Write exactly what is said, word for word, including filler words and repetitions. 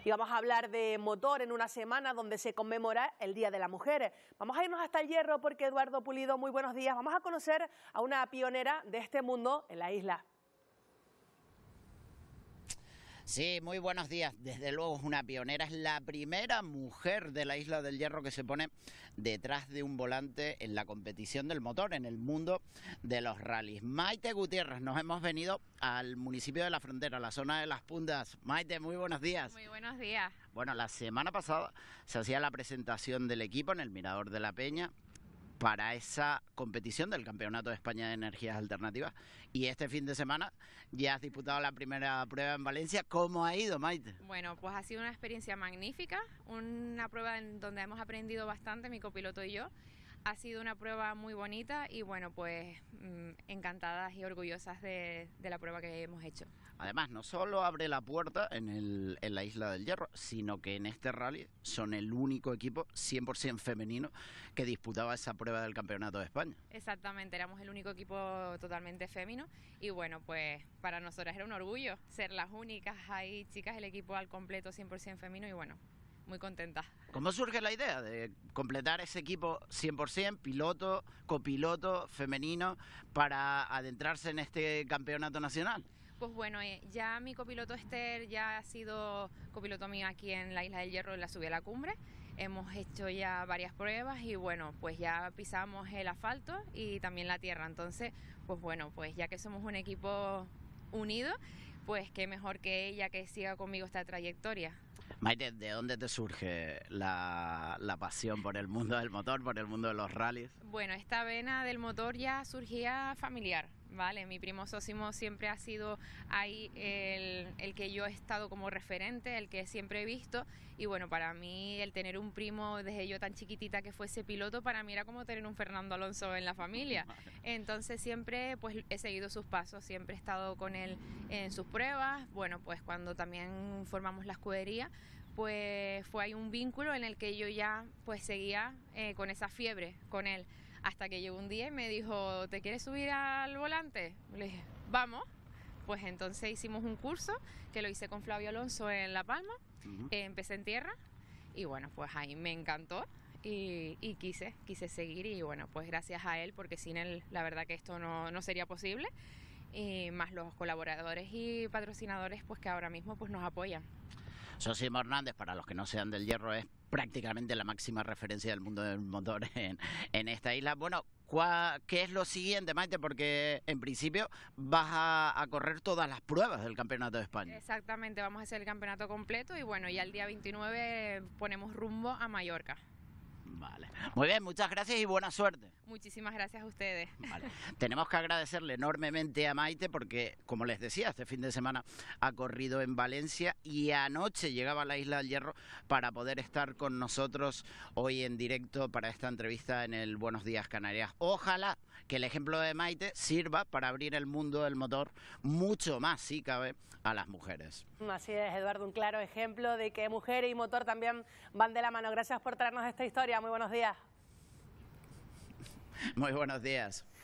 Y vamos a hablar de motor en una semana donde se conmemora el Día de la Mujer. Vamos a irnos hasta el Hierro porque Eduardo Pulido, muy buenos días. Vamos a conocer a una pionera de este mundo en la isla. Sí, muy buenos días. Desde luego es una pionera, es la primera mujer de la isla del Hierro que se pone detrás de un volante en la competición del motor, en el mundo de los rallies. Maite Gutiérrez, nos hemos venido al municipio de La Frontera, la zona de Las Puntas. Maite, muy buenos días. Muy buenos días. Bueno, la semana pasada se hacía la presentación del equipo en el Mirador de la Peña para esa competición del Campeonato de España de Energías Alternativas. Y este fin de semana ya has disputado la primera prueba en Valencia. ¿Cómo ha ido, Maite? Bueno, pues ha sido una experiencia magnífica, una prueba en donde hemos aprendido bastante, mi copiloto y yo. Ha sido una prueba muy bonita y bueno, pues mmm, encantadas y orgullosas de, de la prueba que hemos hecho. Además, no solo abre la puerta en, el, en la Isla del Hierro, sino que en este rally son el único equipo cien por cien femenino que disputaba esa prueba del Campeonato de España. Exactamente, éramos el único equipo totalmente femenino y bueno, pues para nosotras era un orgullo ser las únicas ahí, chicas, el equipo al completo cien por cien femenino y bueno, muy contenta. ¿Cómo surge la idea de completar ese equipo cien por cien, piloto, copiloto, femenino, para adentrarse en este campeonato nacional? Pues bueno, ya mi copiloto Esther ya ha sido copiloto mío aquí en la Isla del Hierro, en la subida a la cumbre. Hemos hecho ya varias pruebas y bueno, pues ya pisamos el asfalto y también la tierra. Entonces, pues bueno, pues ya que somos un equipo unido, pues qué mejor que ella que siga conmigo esta trayectoria. Maite, ¿de dónde te surge la, la pasión por el mundo del motor, por el mundo de los rallies? Bueno, esta vena del motor ya surgía familiar, ¿vale? Mi primo Sósimo siempre ha sido ahí el, el que yo he estado como referente, el que siempre he visto. Y bueno, para mí el tener un primo desde yo tan chiquitita que fuese piloto, para mí era como tener un Fernando Alonso en la familia. Entonces siempre pues he seguido sus pasos, siempre he estado con él en sus pruebas. Bueno, pues cuando también formamos la escudería, pues fue ahí un vínculo en el que yo ya pues seguía eh, con esa fiebre con él. Hasta que llegó un día y me dijo, ¿te quieres subir al volante? Le dije, vamos. Pues entonces hicimos un curso que lo hice con Flavio Alonso en La Palma. Uh-huh. eh, empecé en tierra y bueno, pues ahí me encantó y, y quise, quise seguir y bueno, pues gracias a él, porque sin él la verdad que esto no, no sería posible. Y más los colaboradores y patrocinadores pues que ahora mismo pues nos apoyan. Sósimo Hernández, para los que no sean del Hierro, es prácticamente la máxima referencia del mundo del motor en, en esta isla. Bueno, ¿qué es lo siguiente, Maite? Porque en principio vas a, a correr todas las pruebas del Campeonato de España. Exactamente, vamos a hacer el campeonato completo y bueno, ya el día veintinueve ponemos rumbo a Mallorca. Vale. Muy bien, muchas gracias y buena suerte. Muchísimas gracias a ustedes. Vale. Tenemos que agradecerle enormemente a Maite porque, como les decía, este fin de semana ha corrido en Valencia y anoche llegaba a la Isla del Hierro para poder estar con nosotros hoy en directo para esta entrevista en el Buenos Días Canarias. Ojalá que el ejemplo de Maite sirva para abrir el mundo del motor mucho más, si cabe, a las mujeres. Así es, Eduardo, un claro ejemplo de que mujer y motor también van de la mano. Gracias por traernos esta historia. Muy buenos días. Muy buenos días.